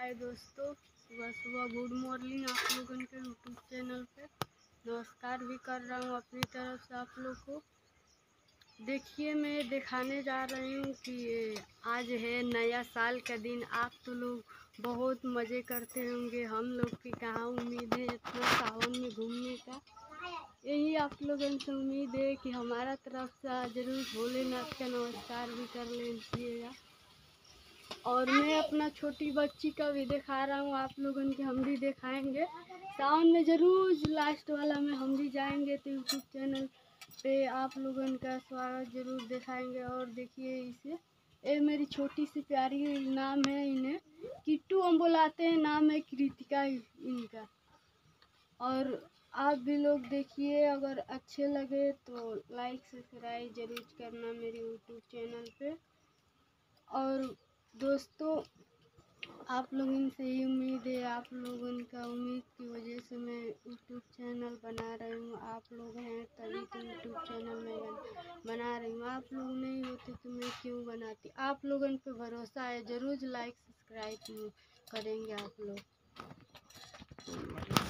हाय दोस्तों, सुबह सुबह गुड मॉर्निंग आप लोगों के यूट्यूब चैनल पे नमस्कार भी कर रहा हूँ अपनी तरफ से आप लोग को। देखिए, मैं दिखाने जा रही हूँ कि आज है नया साल का दिन। आप तो लोग बहुत मज़े करते होंगे, हम लोग की कहाँ उम्मीद है इतना सावन में घूमने का। यही आप लोगों से उम्मीद है कि हमारा तरफ से ज़रूर भोलेनाथ का नमस्कार भी कर लीजिएगा। और मैं अपना छोटी बच्ची का भी दिखा रहा हूँ आप लोगों के, हम भी दिखाएंगे सावन में ज़रूर। लास्ट वाला में हम भी जाएंगे तो यूट्यूब चैनल पे आप लोगों का स्वागत ज़रूर दिखाएंगे। और देखिए इसे, ये मेरी छोटी सी प्यारी नाम है, इन्हें किट्टू हम बुलाते हैं, नाम है कृतिका इनका। और आप भी लोग देखिए, अगर अच्छे लगे तो लाइक सब्सक्राइब ज़रूर करना मेरे यूट्यूब चैनल पे। और दोस्तों, आप लोगों से ही उम्मीद है, आप लोगों का उम्मीद की वजह से मैं यूट्यूब चैनल बना रही हूँ। आप लोग हैं तभी तो यूट्यूब चैनल में बना रही हूँ। आप लोग नहीं होते तो मैं क्यों बनाती। आप लोगों पे भरोसा है, ज़रूर लाइक सब्सक्राइब करेंगे आप लोग।